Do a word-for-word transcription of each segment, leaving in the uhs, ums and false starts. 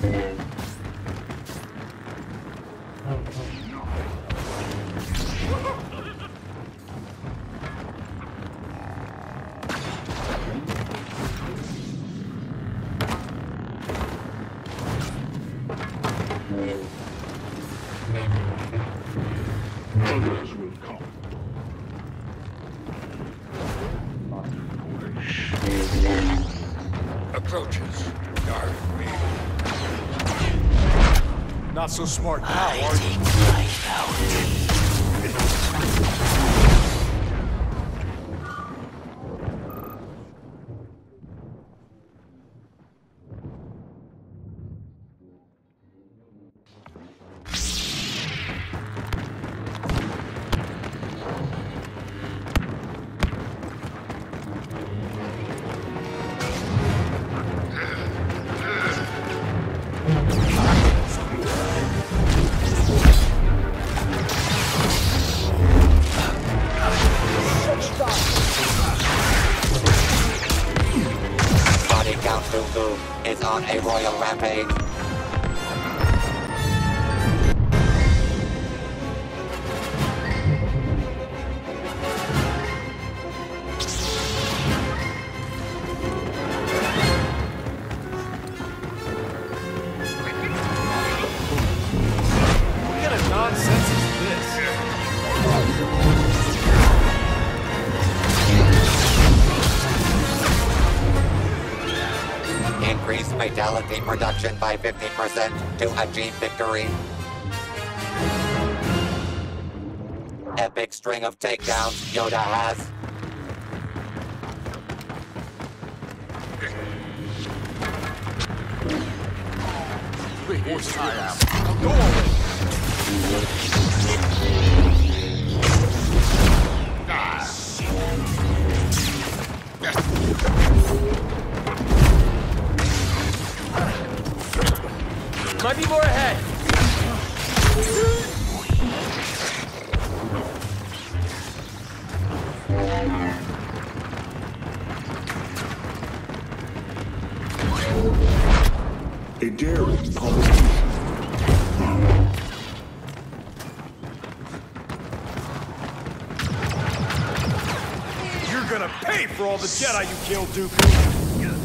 Others will come. Approaches. Guard me. Not so smart now, I are you? take life out. Body Count Dooku is on a royal rampage. What kind of nonsense is this? Increase fatality production by fifty percent to achieve victory. Epic string of takedowns Yoda has. Please, silence. Go away. Might be more ahead. A daring politician. You're gonna pay for all the Jedi you killed, Dooku.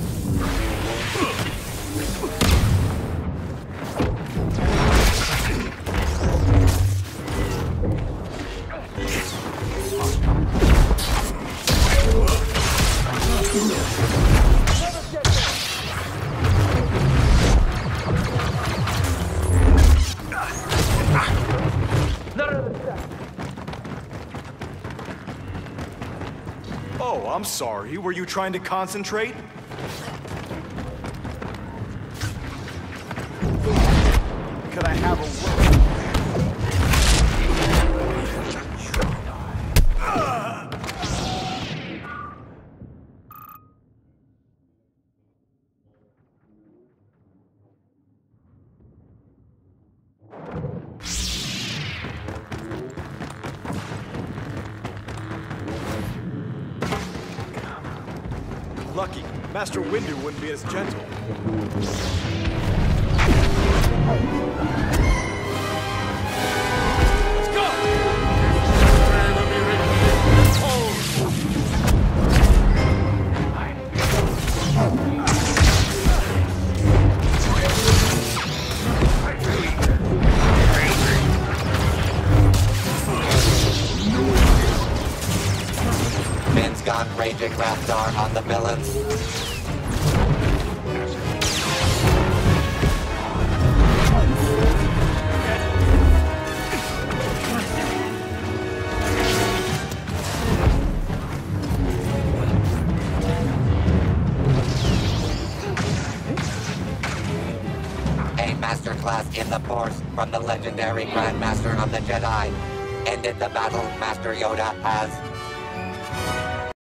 Oh, I'm sorry. Were you trying to concentrate? Could I have a word? Lucky, Master Windu wouldn't be as gentle. Let's go! Finn's gone raging Raptor on the villains. A masterclass in the Force from the legendary Grandmaster of the Jedi. Ended the battle Master Yoda has.